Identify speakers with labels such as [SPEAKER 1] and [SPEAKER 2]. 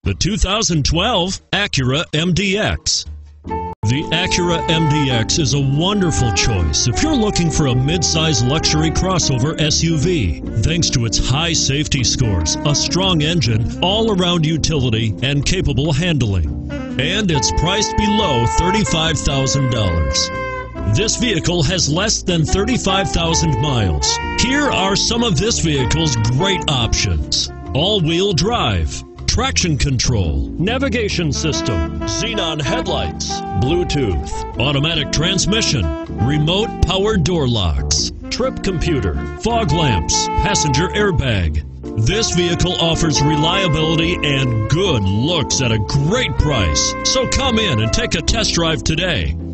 [SPEAKER 1] The 2012 Acura MDX. The Acura MDX is a wonderful choice if you're looking for a mid-size luxury crossover SUV. Thanks to its high safety scores, a strong engine, all-around utility, and capable handling. And it's priced below $35,000. This vehicle has less than 35,000 miles. Here are some of this vehicle's great options: all-wheel drive, traction control, navigation system, xenon headlights, Bluetooth, automatic transmission, remote power door locks, trip computer, fog lamps, passenger airbag. This vehicle offers reliability and good looks at a great price. So come in and take a test drive today.